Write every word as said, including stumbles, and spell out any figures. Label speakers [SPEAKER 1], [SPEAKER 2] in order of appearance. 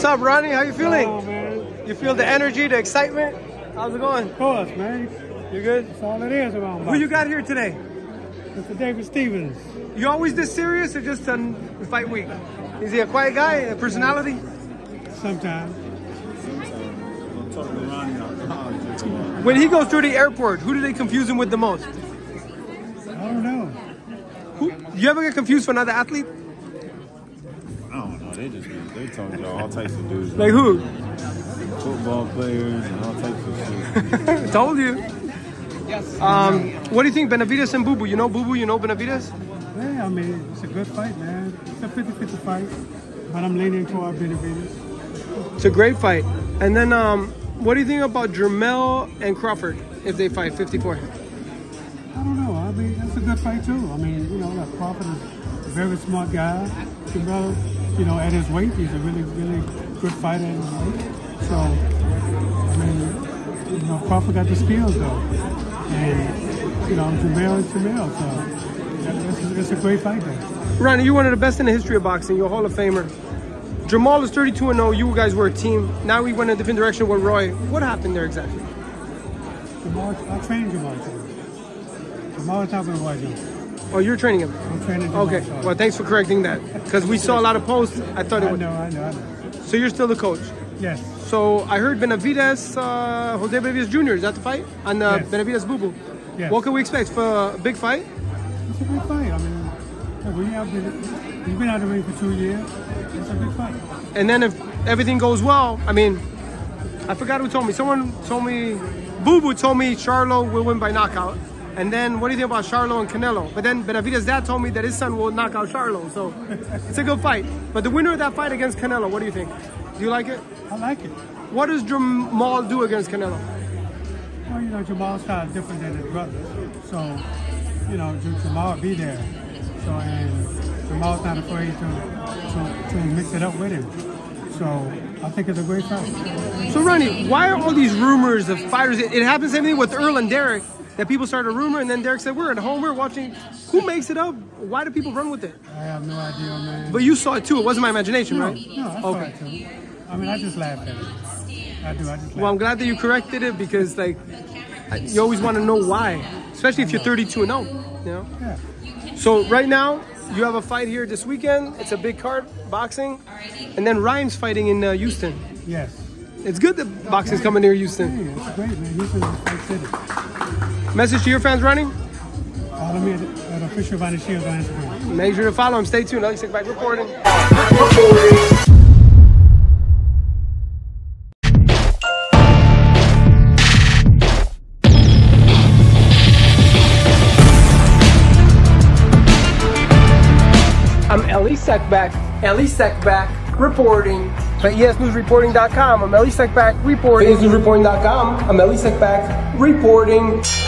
[SPEAKER 1] up, Ronnie? How you feeling?
[SPEAKER 2] Oh, man.
[SPEAKER 1] You feel the energy, the excitement? How's it going?
[SPEAKER 2] Of course, man.
[SPEAKER 1] You good?
[SPEAKER 2] That's all it is around.
[SPEAKER 1] Who you got here today?
[SPEAKER 2] Mister David Stevens.
[SPEAKER 1] You always this serious or just on fight week? Is he a quiet guy, a personality?
[SPEAKER 2] Sometimes.
[SPEAKER 1] When he goes through the airport, who do they confuse him with the most?
[SPEAKER 2] I don't know.
[SPEAKER 1] Who, you ever get confused for another athlete?
[SPEAKER 3] I don't know. They just they talk to all types of dudes.
[SPEAKER 1] Like who?
[SPEAKER 3] Football players and all types of shit.
[SPEAKER 1] Told you. Um, what do you think, Benavidez and Boo Boo? You know Boo Boo? You know Benavidez?
[SPEAKER 2] Yeah, I mean, it's a good fight, man. It's a fifty fifty fight, but I'm leaning toward Benavidez.
[SPEAKER 1] It's a great fight. And then, um, what do you think about Jermall and Crawford if they fight fifty-four?
[SPEAKER 2] I don't know. I mean, it's a good fight too. I mean, you know, like Crawford is a very smart guy. Jermall, you know, at his weight, he's a really, really good fighter at his weight. So, I mean, you know, Crawford got the skills though, and you know, Jermall is Jermall. So, it's, it's a great fight there.
[SPEAKER 1] Ronnie, you're one of the best in the history of boxing. You're a Hall of Famer. Jermall is thirty-two and oh. You guys were a team. Now we went in a different direction with Roy. What happened there exactly?
[SPEAKER 2] Jermall, I trained Jermall too. Jermall is not with Roy Jones.
[SPEAKER 1] Oh, you're training him?
[SPEAKER 2] I'm training Jermall.
[SPEAKER 1] Okay.
[SPEAKER 2] Sorry.
[SPEAKER 1] Well, thanks for correcting that. Because we saw a lot of posts. I thought it
[SPEAKER 2] I
[SPEAKER 1] was.
[SPEAKER 2] know, I know, I know.
[SPEAKER 1] So you're still the coach?
[SPEAKER 2] Yes.
[SPEAKER 1] So I heard Benavidez, uh, Jose Benavidez Junior Is that the fight? And uh,
[SPEAKER 2] Yes.
[SPEAKER 1] Benavidez Boo Boo.
[SPEAKER 2] Yes.
[SPEAKER 1] What can we expect for a big fight?
[SPEAKER 2] It's a big fight. I mean, look, we have been, we've been out of the ring for two years. It's a big fight.
[SPEAKER 1] And then if everything goes well, I mean, I forgot who told me. Someone told me, Boo Boo told me Charlo will win by knockout. And then what do you think about Charlo and Canelo? But then Benavidez' dad told me that his son will knock out Charlo. So it's a good fight. But the winner of that fight against Canelo, what do you think? Do you like it?
[SPEAKER 2] I like it.
[SPEAKER 1] What does Jermall do against Canelo?
[SPEAKER 2] Well, you know, Jermall's style is different than his brother. So, you know, Jermall will be there. So, and Jermall's not afraid to, to, to mix it up with him. So, I think it's a great fight.
[SPEAKER 1] So, Ronnie, why are all these rumors of fighters? It, it happens the same thing with Earl and Derek, that people started a rumor, and then Derek said, we're at home, we're watching. Who makes it up? Why do people run with it?
[SPEAKER 2] I have no idea, man.
[SPEAKER 1] But you saw it too. It wasn't my imagination,
[SPEAKER 2] no,
[SPEAKER 1] right?
[SPEAKER 2] No, I saw
[SPEAKER 1] okay.
[SPEAKER 2] it too. I mean, I just laughed at it. I do, I just laughed.
[SPEAKER 1] Well, I'm glad that you corrected it because, like, you always want to know why, especially if you're thirty-two and oh, you know?
[SPEAKER 2] Yeah.
[SPEAKER 1] So right now, you have a fight here this weekend. It's a big card, boxing. And then Ryan's fighting in uh, Houston.
[SPEAKER 2] Yes.
[SPEAKER 1] It's good that boxing's coming near Houston.
[SPEAKER 2] Yeah, it's great, man. Houston is a fight city.
[SPEAKER 1] Message to your fans, Ronnie?
[SPEAKER 2] Follow me at, at official Ronnie Shields on Instagram.
[SPEAKER 1] Make sure to follow him. Stay tuned. I'll sit back reporting. I'm Ellie Sekback, Ellie Sekback, reporting for E S News Reporting dot com. I'm Ellie Sekback, reporting. E S News Reporting dot com. I'm Ellie Sekback, reporting.